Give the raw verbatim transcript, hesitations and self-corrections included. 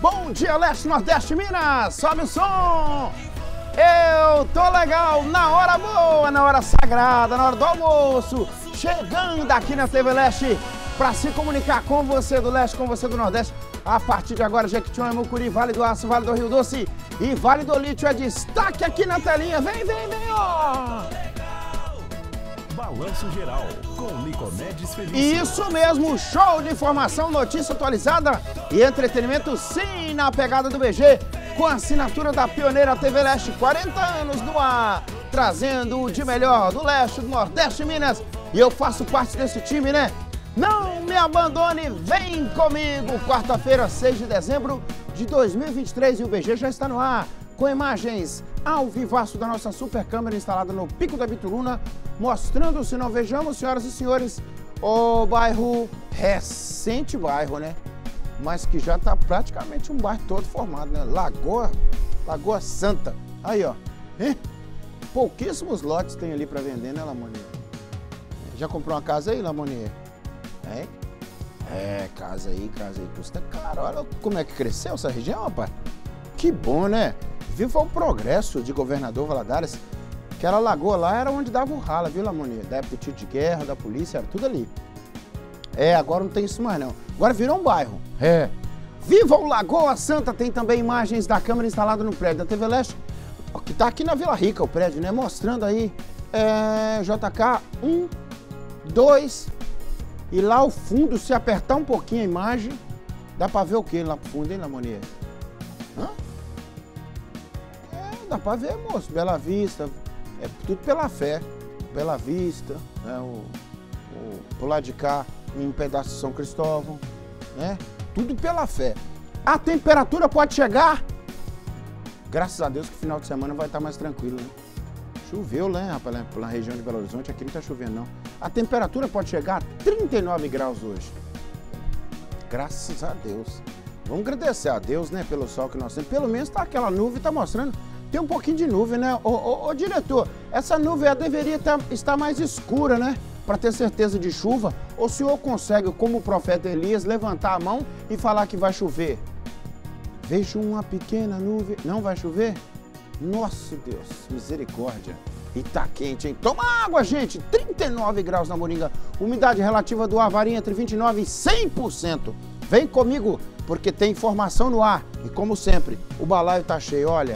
Bom dia, Leste, Nordeste, Minas! Sobe o som! Eu tô legal na hora boa, na hora sagrada, na hora do almoço, chegando aqui na T V Leste para se comunicar com você do Leste, com você do Nordeste. A partir de agora, Jequitinhonha, Mucuri, Vale do Aço, Vale do Rio Doce e Vale do Lítio é destaque aqui na telinha. Vem, vem, vem, ó! Balanço Geral, com Nicomedes Felício. Isso mesmo, show de informação, notícia atualizada e entretenimento, sim, na pegada do B G, com a assinatura da pioneira T V Leste, quarenta anos no ar, trazendo o de melhor do Leste, do Nordeste, Minas, e eu faço parte desse time, né? Não me abandone, vem comigo! Quarta-feira, seis de dezembro de dois mil e vinte e três, e o B G já está no ar, com imagens ao vivaço da nossa super câmera instalada no Pico da Bituruna, mostrando, se não vejamos, senhoras e senhores, o bairro, recente bairro, né? Mas que já está praticamente um bairro todo formado, né? Lagoa, Lagoa Santa. Aí, ó. Hein? Pouquíssimos lotes tem ali para vender, né, Lamonier? Já comprou uma casa aí, Lamonier? É? É, casa aí, casa aí. Custa caro. Olha como é que cresceu essa região, rapaz. Que bom, né? Viva o progresso de Governador Valadares. Aquela lagoa lá era onde dava o rala, viu, Lamonier? Da época do tiro de guerra, da polícia, era tudo ali. É, agora não tem isso mais, não. Agora virou um bairro. É. Viva o Lagoa Santa! Tem também imagens da câmera instalada no prédio da T V Leste, que tá aqui na Vila Rica, o prédio, né? Mostrando aí é, J K um, dois, e lá ao fundo, se apertar um pouquinho a imagem, dá pra ver o que lá pro fundo, hein, Lamonier? Hã? É, dá pra ver, moço. Bela Vista, é tudo pela fé. Bela Vista, né? O, o, pro lado de cá, um pedaço de São Cristóvão, né? Tudo pela fé. A temperatura pode chegar, graças a Deus que o final de semana vai estar mais tranquilo, né? Choveu, né, rapaz, pela região de Belo Horizonte, aqui não tá chovendo, não. A temperatura pode chegar a trinta e nove graus hoje. Graças a Deus. Vamos agradecer a Deus, né, pelo sol que nós temos. Pelo menos tá aquela nuvem, tá mostrando. Tem um pouquinho de nuvem, né? Ô, ô, ô diretor, essa nuvem deveria tá, estar mais escura, né? Para ter certeza de chuva. Ou o senhor consegue, como o profeta Elias, levantar a mão e falar que vai chover? Vejo uma pequena nuvem. Não vai chover? Nossa Deus, misericórdia. E tá quente, hein? Toma água, gente! trinta e nove graus na Moringa. Umidade relativa do ar varia entre vinte e nove por cento e cem por cento. Vem comigo, porque tem informação no ar. E como sempre, o balaio tá cheio, olha.